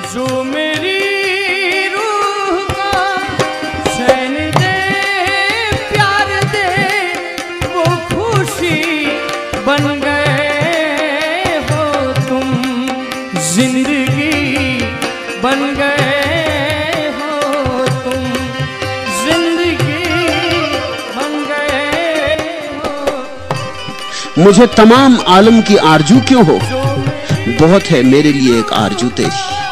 जो मेरी रूह का चैन दे, प्यार दे, वो खुशी बन गए हो तुम, जिंदगी बन गए हो तुम, जिंदगी बन गए हो। मुझे तमाम आलम की आरजू क्यों हो, बहुत है मेरे लिए एक आरजू तेरी।